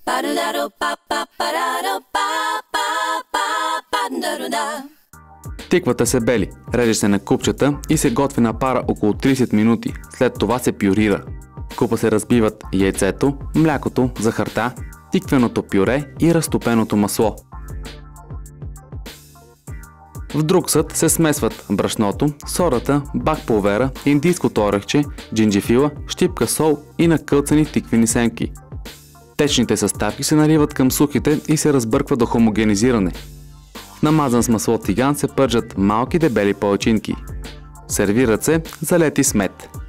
Тиквата се бели, реже се на купчета и се готви на пара около 30 минути. След това се пюрира. В купа се разбиват яйцето, млякото, захарта, тиквеното пюре и разтопеното масло. В друг съд се смесват брашното, содата, бак пулвера, индийското орехче, джинджифила, щипка сол и накълцани тиквени семки. Течните съставки се наливат към сухите и се разбърква до хомогенизиране. Намазан с масло тиган се пържат малки дебели палачинки. Сервират се залети с мед.